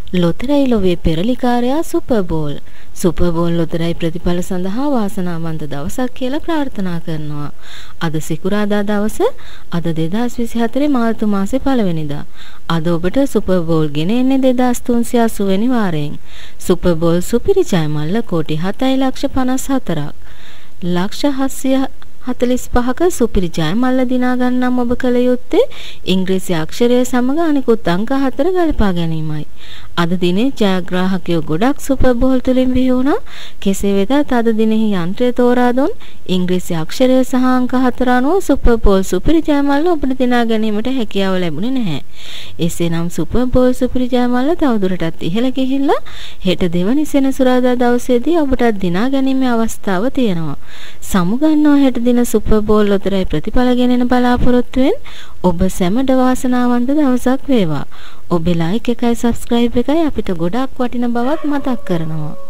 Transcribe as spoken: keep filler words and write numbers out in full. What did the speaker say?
ලොතරැයි ලොවේ පෙරලිකාරයා Super Ball. Super Ball ලොතරැයි ප්‍රතිඵල සඳහා වාසනාවන්ත දවසක් කියලා ප්‍රාර්ථනා කරනවා. අද සිකුරාදා දවස අද දෙදාස් විසිහතරේ මාර්තු මාසේ පළවෙනිදා. අද ඔබට සුපර් බෝල් ගෙන එන්නේ දෙදාස් තුන්සිය අසූ වෙනි වාරයෙන්. සුපර් බෝල් සුපිරි ජය මල්ල කෝටි හතයි ලක්ෂ පනස් හතරක්. ලක්ෂ හත්සිය හතළිස් පහක සුපිරි ජය මල්ල දිනා ගන්නම් ඔබ කල යුත්තේ ඉංග්‍රීසි අක්ෂරය සමග අනිකුත් අංක හතර ගලපා ගැනීමයි. අද දිනේ ජයග්‍රාහකයෝ ගොඩක් සුපර් බෝල් තුලින් බිහි වුණා. කෙසේ වෙතත් අද දිනෙහි යන්ත්‍රය තෝරා දුන් ඉංග්‍රීසි අක්ෂරය සහ අංක හතර අනුව සුපර් බෝල් සුපිරි ජය මල්ල ඔබට දිනා ගැනීමට හැකියාව ලැබුණේ නැහැ. එසේනම් සුපර් බෝල් සුපිරි ජය මල්ල තවදුරටත් ඉහළ ගිහිල්ලා හෙට දෙවනි සෙනසුරාදා දවසේදී ඔබට දිනා ගැනීමේ අවස්ථාව තියෙනවා. සමුගන්නවා හෙට දින සුපර් බෝල් ලොතරැයි ප්‍රතිඵල ගෙනෙන බලාපොරොත්තුවෙන් ඔබ සැමට වාසනාවන්ත දවසක් වේවා. ඔබේ ලයික් එකයි සබ්ස්ක්‍රයිබ් එකයි අපිට ගොඩක් වටින බවත් මතක් කරනවා.